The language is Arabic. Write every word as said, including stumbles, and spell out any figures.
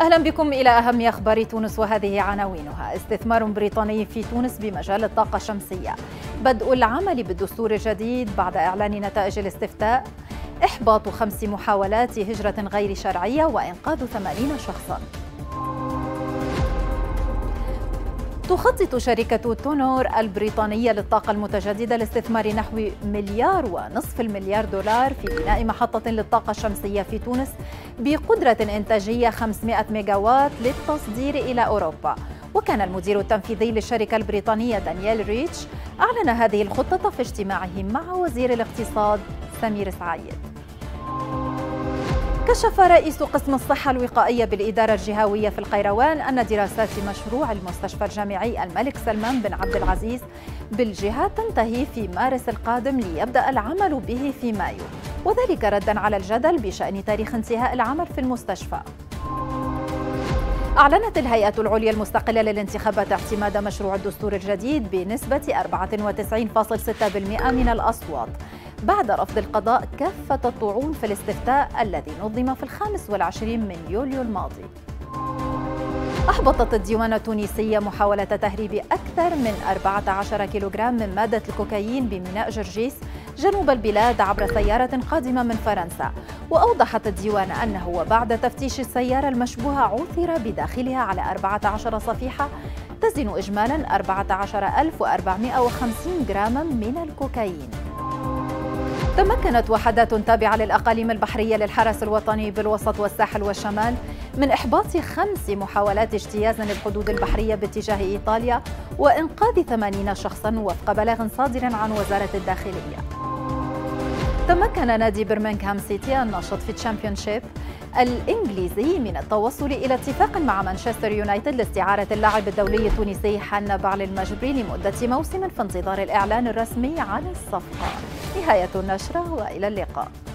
أهلا بكم إلى أهم أخبار تونس وهذه عناوينها. استثمار بريطاني في تونس بمجال الطاقة الشمسية، بدء العمل بالدستور الجديد بعد إعلان نتائج الاستفتاء، إحباط خمس محاولات هجرة غير شرعية وإنقاذ ثمانين شخصاً. تخطط شركة تونور البريطانية للطاقة المتجددة لاستثمار نحو مليار ونصف المليار دولار في بناء محطة للطاقة الشمسية في تونس بقدرة إنتاجية خمسمائة ميجاوات للتصدير إلى أوروبا. وكان المدير التنفيذي للشركة البريطانية دانييل ريتش أعلن هذه الخطة في اجتماعه مع وزير الاقتصاد سمير سعيد. كشف رئيس قسم الصحة الوقائية بالإدارة الجهوية في القيروان أن دراسات مشروع المستشفى الجامعي الملك سلمان بن عبد العزيز بالجهة تنتهي في مارس القادم ليبدأ العمل به في مايو، وذلك ردا على الجدل بشأن تاريخ انتهاء العمل في المستشفى. أعلنت الهيئة العليا المستقلة للانتخابات اعتماد مشروع الدستور الجديد بنسبة أربعة وتسعين فاصلة ستة بالمئة من الأصوات بعد رفض القضاء كافة الطعون في الاستفتاء الذي نظم في الخامس والعشرين من يوليو الماضي. أحبطت الديوانة التونسية محاولة تهريب أكثر من أربعة عشر كيلوغرام من مادة الكوكايين بميناء جرجيس جنوب البلاد عبر سيارة قادمة من فرنسا. وأوضحت الديوانة أنه وبعد تفتيش السيارة المشبوهة عثر بداخلها على أربعة عشر صفيحة تزن إجمالاً أربعة عشر ألف وأربعمائة وخمسين جراما من الكوكايين. تمكنت وحدات تابعة للأقاليم البحرية للحرس الوطني بالوسط والساحل والشمال من إحباط خمس محاولات اجتياز للحدود البحرية باتجاه إيطاليا وإنقاذ ثمانين شخصاً وفق بلاغ صادر عن وزارة الداخلية. تمكن نادي برمنغهام سيتي الناشط في الشامبيونشيب الإنجليزي من التوصل إلى اتفاق مع مانشستر يونايتد لاستعارة اللاعب الدولي التونسي حنا بعلي المجبري لمدة موسم في انتظار الإعلان الرسمي عن الصفقة. نهاية النشرة وإلى اللقاء.